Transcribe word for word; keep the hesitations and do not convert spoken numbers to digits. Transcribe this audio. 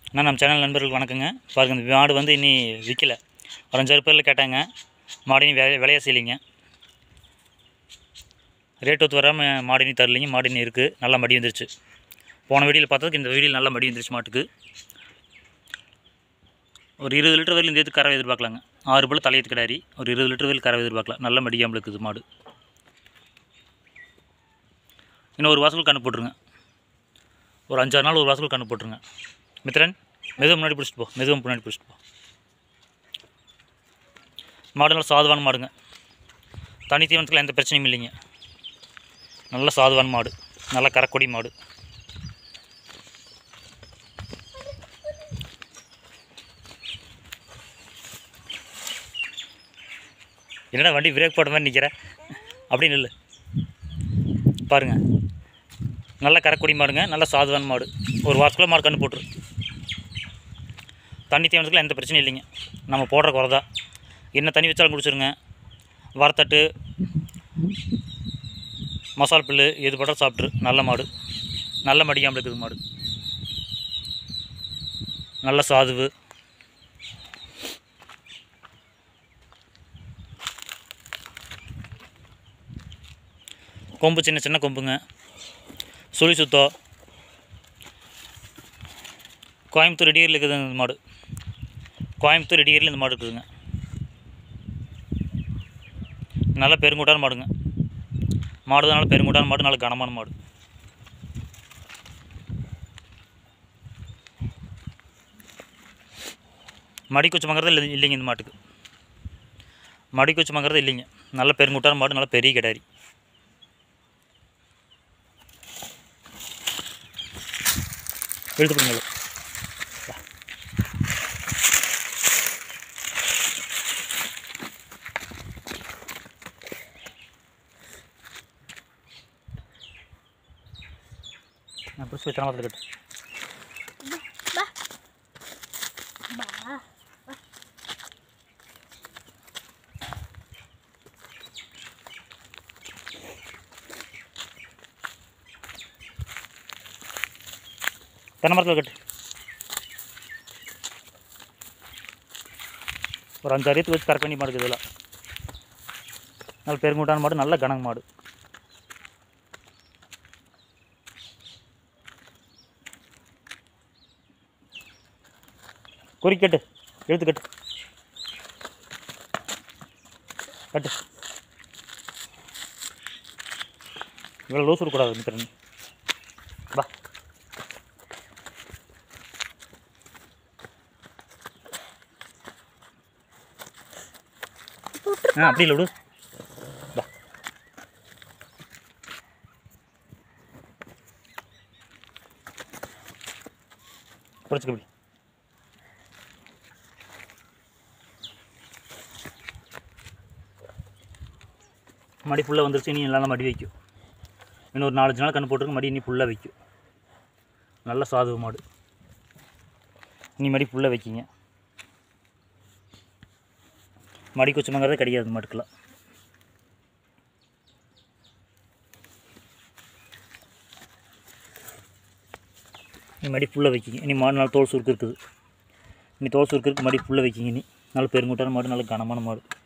நான் நம்ம சேனல் நண்பர்களுக்கு வணக்கங்க. பாருங்கள், இந்த மாடு வந்து இன்னி விற்கல. ஒரு அஞ்சாறு பேரில் கேட்டாங்க. மாடு இனி விலை விலையா செய்யலைங்க. ரேட் ஒத்து வராமல் மாடு இனி தரலைங்க. மாடு இனி இருக்குது. நல்லா மடி வந்துருச்சு. போன வீடியோவில் பார்த்ததுக்கு இந்த வீடியோவில் நல்லா மடி வந்துருச்சு. மாட்டுக்கு ஒரு இருபது லிட்டர் வரையிலும் இந்த எதுக்கு கறவை எதிர்பார்க்கலாங்க. ஆறு போல் தலையத்து கிடாரி ஒரு இருபது லிட்டர் வரையில் கறவை எதிர்பார்க்கலாம். நல்ல மடியாமல் இருக்குது மாடு. இன்னும் ஒரு வாசல் கண்ணு போட்டுருங்க. ஒரு அஞ்சாறு நாள் ஒரு வாசல் கண்ணு போட்டுருங்க. மித்ரன், மெதுவாக முன்னாடி பிடிச்சிட்டு போ. மெதுவாக முன்னாடி பிடிச்சிட்டு போ. மாடு நல்லா சாதுவான மாடுங்க. தனி தீவனத்தில் எந்த பிரச்சனையும் இல்லைங்க. நல்ல சாதுவான மாடு, நல்லா கரக்கொடி மாடு. என்னடா வண்டி பிரேக் போட்ட மாதிரி நிற்கிற? அப்படின்னு இல்லை பாருங்கள். நல்ல கரக்கொடி மாடுங்க. நல்ல சாதுவான மாடு. ஒரு வாரத்துக்குள்ள மாடு கண்ணு போட்டுரு. தண்ணி தீவனத்துக்குலாம் எந்த பிரச்சனையும் இல்லைங்க. நம்ம போடுற குறை தான். என்ன தண்ணி வச்சாலும் குடிச்சிருங்க. வரத்தட்டு, மசால் புல்லு எது பட்டாலும் சாப்பிட்ரு. நல்ல மாடு, நல்ல மடியாமல் இருக்குது மாடு. நல்ல சாதுவு. கொம்பு சின்ன சின்ன கொம்புங்க. சுழி சுத்தம். கோயம்புத்தூர் இடியரில் இருக்குது இந்த மாடு. கோயம்புத்தூர் இடியரில் இந்த மாடு இருக்குதுங்க. நல்ல பெருங்கூட்டான மாடுங்க. மாடு தான் நல்ல பெருங்கூட்டான மாடு. நல்ல கனமான மாடு. மடி குச்சி வாங்குறது இல்லை இல்லைங்க. இந்த மாட்டுக்கு மடி குச்சி வாங்குறது இல்லைங்க. நல்ல பெருங்கூட்டான மாடு. நல்ல பெரிய கிடாரி. எடுத்து போடுங்க. நான் பிடிச்சி வச்சு பார்த்து கட்டு. தென்னை மரத்தில் கட்டு. ஒரு அஞ்சு அரியத்து வச்சு கரெக்ட் பண்ணி மாடுக்கு. இதெல்லாம் நல்ல பெருங்கூட்டான மாடு. நல்ல கனங்க மாடு. குறிக்கட்டு. எழுத்து கட்டு கட்டு. இவ்வளோ லூஸ் விடக்கூடாது மித்திரன். வா. ஆ அப்படி இல்லை விடு. வா. குறைச்சிக்க அப்படி. மடி ஃபுல்லாக வந்துருச்சு. இனி நல்லா மடி வைக்கும். இன்னும் ஒரு நாலஞ்சு நாள் கண்ணு போட்டுருக்கு. மடி இனி ஃபுல்லாக வைக்கும். நல்ல சாதுவ மாடு. இனி மடி ஃபுல்லாக வைக்கிங்க. மடி குச்சமாங்கிறதே கிடையாது மாட்டுக்கெல்லாம். இனி மடி ஃபுல்லாக வைக்கிங்க. இனி மாடு நல்ல தோல் சுருக்கு இருக்குது. இனி தோல் சுருக்கு இருக்குது. மடி ஃபுல்லாக வைக்கிங்க. இனி நல்ல பெருங்கூட்டான மாடு. நல்ல கனமான மாடு.